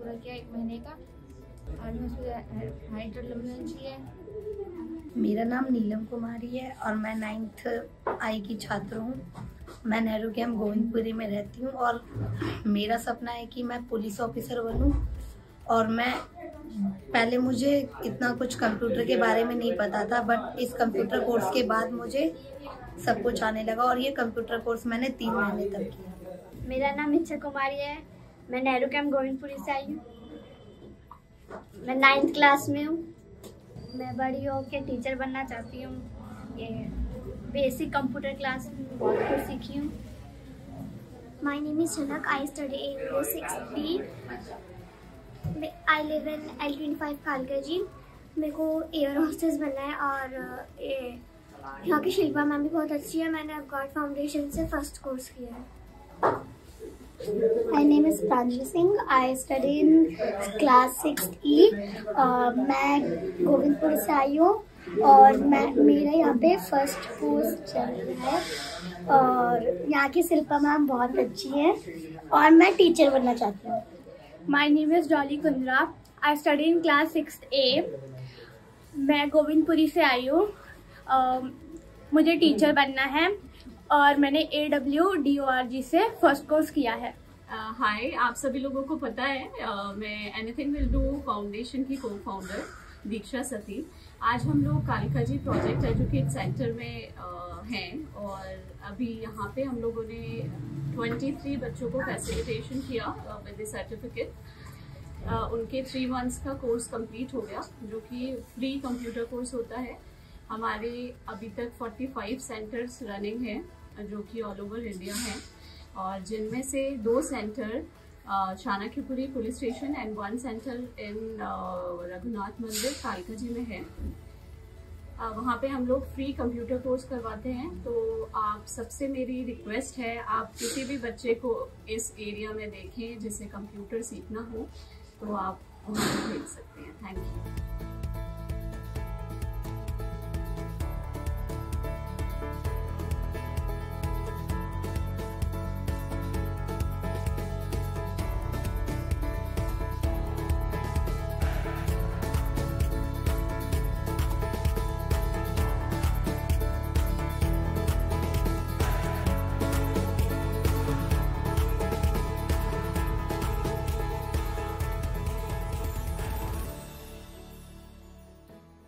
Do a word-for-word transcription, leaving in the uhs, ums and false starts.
पूरा किया एक महीने का, और मैं उसमें हाइट डेवलपमेंट है। मेरा नाम नीलम कुमारी है और मैं नाइन्थ आई की छात्र हूँ। मैं नेहरू कैंप गोविंदपुरी में रहती हूँ और मेरा सपना है कि मैं पुलिस ऑफिसर बनूँ। और मैं पहले मुझे इतना कुछ कंप्यूटर के बारे में नहीं पता था, बट इस कंप्यूटर कोर्स के बाद मुझे सब कुछ आने लगा और ये कंप्यूटर कोर्स मैंने तीन महीने तक किया। मेरा नाम इच्छा कुमारी है, मैं नेहरू कैंप गोविंदपुरी से आई हूँ। मैं नाइन्थ क्लास में हूँ। मैं बड़ी होकर टीचर बनना चाहती हूँ। ये बेसिक कंप्यूटर क्लास में बहुत कुछ सीखी हूँ। My name is Shanak. I study in six B. I live in L twenty-five Kalkaji. मेरे को एयर होस्टेस बनना है और ये यहाँ की शिल्पा मैम भी बहुत अच्छी है। मैंने गॉड फाउंडेशन से फर्स्ट कोर्स किया है। My name is Pranjal Singh. I study in class sixth E. uh, मैं गोविंदपुर से आई हूँ और मैं मेरा यहाँ पे फर्स्ट कोर्स चल रहा है और यहाँ की शिल्पा मैम बहुत अच्छी है और मैं टीचर बनना चाहती हूँ। My name is Dolly Kundra. I study in class sixth A. मैं गोविंदपुरी से आई हूँ। uh, मुझे टीचर बनना है और मैंने A W D O R G से फर्स्ट कोर्स किया है। हाय uh, आप सभी लोगों को पता है uh, मैं एनीथिंग विल डू फाउंडेशन की को फाउंडर दीक्षा सती। आज हम लोग Kalika ji project educate center में uh, हैं और अभी यहाँ पे हम लोगों ने तेईस बच्चों को फैसिलिटेशन किया विद द सर्टिफिकेट। उनके थ्री मंथ्स का कोर्स कंप्लीट हो गया जो कि फ्री कंप्यूटर कोर्स होता है। हमारे अभी तक पैंतालीस सेंटर्स रनिंग हैं जो कि ऑल ओवर इंडिया हैं और जिनमें से दो center Chanakyapuri police station and one center in Raghunath Mandir Kalika जी में है। uh, वहाँ पे हम लोग फ्री कंप्यूटर कोर्स करवाते हैं। तो आप सबसे मेरी रिक्वेस्ट है, आप किसी भी बच्चे को इस एरिया में देखें जिसे कंप्यूटर सीखना हो तो आप उनको भेज सकते हैं। Thank you.